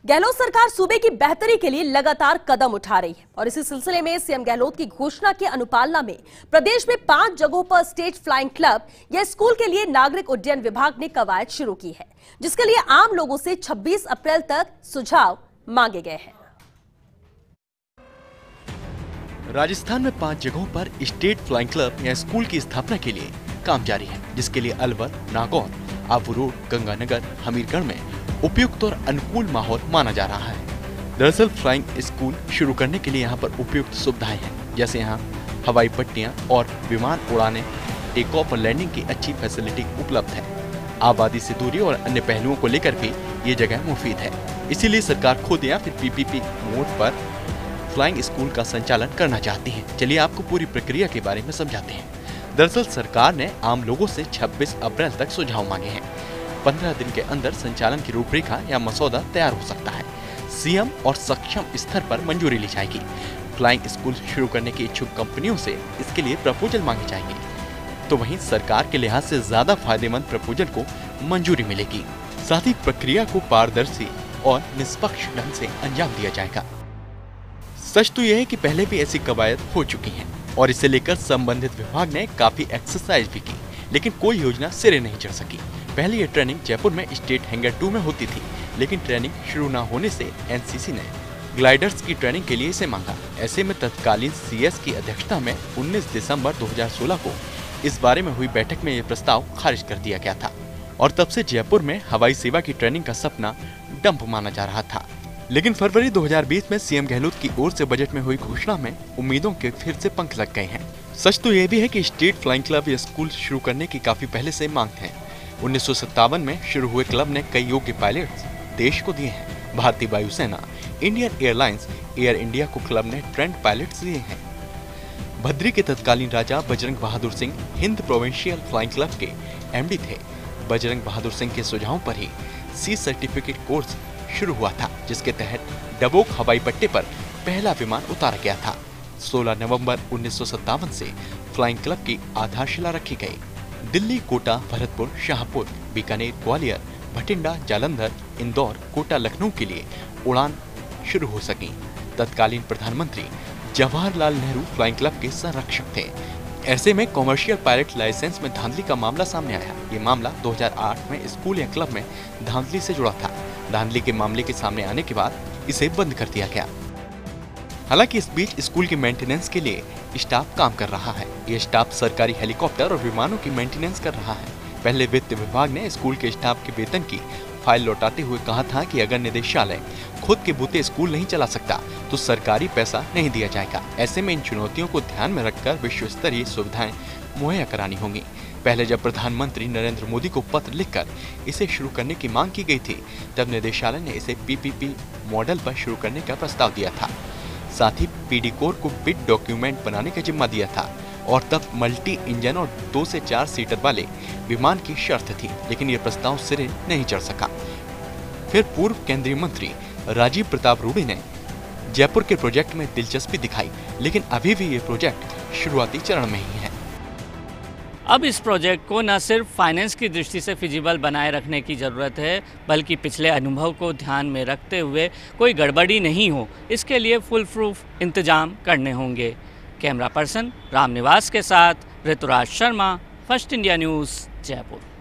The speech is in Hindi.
गहलोत सरकार सूबे की बेहतरी के लिए लगातार कदम उठा रही है और इसी सिलसिले में सीएम गहलोत की घोषणा की अनुपालना में प्रदेश में 5 जगहों पर स्टेट फ्लाइंग क्लब या स्कूल के लिए नागरिक उड्डयन विभाग ने कवायद शुरू की है, जिसके लिए आम लोगों से 26 अप्रैल तक सुझाव मांगे गए हैं। राजस्थान में 5 जगहों पर स्टेट फ्लाइंग क्लब या स्कूल की स्थापना के लिए काम जारी है, जिसके लिए अलवर, नागौर, आबू रोड, गंगानगर, हमीरगढ़ में उपयुक्त और अनुकूल माहौल माना जा रहा है। दरअसल फ्लाइंग स्कूल शुरू करने के लिए यहाँ पर उपयुक्त सुविधाएं हैं, जैसे यहाँ हवाई पट्टियाँ और विमान उड़ाने, टेक ऑफ और लैंडिंग की अच्छी फैसिलिटी उपलब्ध है। आबादी से दूरी और अन्य पहलुओं को लेकर भी ये जगह मुफीद है, इसीलिए सरकार खुद या फिर पीपीपी मोड पर फ्लाइंग स्कूल का संचालन करना चाहती है। चलिए आपको पूरी प्रक्रिया के बारे में समझाते हैं। दरअसल सरकार ने आम लोगों से 26 अप्रैल तक सुझाव मांगे हैं। 15 दिन के अंदर संचालन की रूपरेखा या मसौदा तैयार हो सकता है। सीएम और सक्षम स्तर पर मंजूरी ली जाएगी। फ्लाइंग स्कूल शुरू करने की इच्छुक कंपनियों से इसके लिए प्रपोजल मांगे जाएंगे, तो वहीं सरकार के लिहाज से ज्यादा फायदेमंद प्रपोजल को मंजूरी मिलेगी। साथ ही प्रक्रिया को पारदर्शी और निष्पक्ष ढंग से अंजाम दिया जाएगा। सच तो यह है कि पहले भी ऐसी कवायद हो चुकी हैं और इसे लेकर संबंधित विभाग ने काफी एक्सरसाइज भी की, लेकिन कोई योजना सिरे नहीं चढ़ सकी। पहले ये ट्रेनिंग जयपुर में स्टेट हैंगर 2 में होती थी, लेकिन ट्रेनिंग शुरू न होने से एनसीसी ने ग्लाइडर्स की ट्रेनिंग के लिए इसे मांगा। ऐसे में तत्कालीन सीएस की अध्यक्षता में 19 दिसंबर 2016 को इस बारे में हुई बैठक में ये प्रस्ताव खारिज कर दिया गया था और तब से जयपुर में हवाई सेवा की ट्रेनिंग का सपना डंप माना जा रहा था। लेकिन फरवरी 2020 में सीएम गहलोत की ओर से बजट में हुई घोषणा में उम्मीदों के फिर से पंख लग गए हैं। सच तो यह भी है कि स्टेट फ्लाइंग क्लब या स्कूल शुरू करने की काफी पहले से मांग है। 1957 में शुरू हुए क्लब ने कई योग्य पायलट्स देश को दिए हैं। भारतीय वायुसेना, इंडियन एयरलाइंस, एयर इंडिया को क्लब ने ट्रेंड पायलट्स दिए हैं। भद्री के तत्कालीन राजा Bajrang Bahadur Singh Hind provincial flying club के एमडी थे। बजरंग बहादुर सिंह के सुझाव पर ही सी सर्टिफिकेट कोर्स शुरू हुआ था, जिसके तहत डबोक हवाई पट्टे पर पहला विमान उतारा गया था। 16 नवंबर 1957 से फ्लाइंग क्लब की आधारशिला रखी गई। दिल्ली, कोटा, भरतपुर, शाहपुर, बीकानेर, ग्वालियर, भटिंडा, जालंधर, इंदौर, कोटा, लखनऊ के लिए उड़ान शुरू हो सकी। तत्कालीन प्रधानमंत्री जवाहरलाल नेहरू फ्लाइंग क्लब के संरक्षक थे। ऐसे में कॉमर्शियल पायलट लाइसेंस में धांधली का मामला सामने आया। ये मामला 2008 में स्कूल या क्लब में धांधली से जुड़ा था। धांधली के मामले के सामने आने के बाद इसे बंद कर दिया गया। हालांकि इस बीच स्कूल की मेंटेनेंस के लिए स्टाफ काम कर रहा है। ये स्टाफ सरकारी हेलीकॉप्टर और विमानों की मेंटेनेंस कर रहा है। पहले वित्त विभाग ने स्कूल के स्टाफ के वेतन की फाइल लौटाते हुए कहा था कि अगर निदेशालय खुद के बूते स्कूल नहीं चला सकता तो सरकारी पैसा नहीं दिया जाएगा। ऐसे में इन चुनौतियों को ध्यान में रखकर विश्व स्तरीय सुविधाएं मुहैया करानी होंगी। पहले जब प्रधानमंत्री नरेंद्र मोदी को पत्र लिखकर इसे शुरू करने की मांग की गई थी, तब निदेशालय ने इसे पीपीपी मॉडल पर शुरू करने का प्रस्ताव दिया था। साथ ही पीडी कोर को बिड डॉक्यूमेंट बनाने का जिम्मा दिया था और तब मल्टी इंजन और 2 से 4 सीटर वाले विमान की शर्त थी, लेकिन यह प्रस्ताव सिरे नहीं चढ़ सका। फिर पूर्व केंद्रीय मंत्री राजीव प्रताप रूडी ने जयपुर के प्रोजेक्ट में दिलचस्पी दिखाई, लेकिन अभी भी ये प्रोजेक्ट शुरुआती चरण में ही है। अब इस प्रोजेक्ट को न सिर्फ फाइनेंस की दृष्टि से फिजिबल बनाए रखने की ज़रूरत है, बल्कि पिछले अनुभव को ध्यान में रखते हुए कोई गड़बड़ी नहीं हो, इसके लिए फुल प्रूफ इंतजाम करने होंगे। कैमरा पर्सन रामनिवास के साथ Rituraj Sharma, first India news, Jaipur.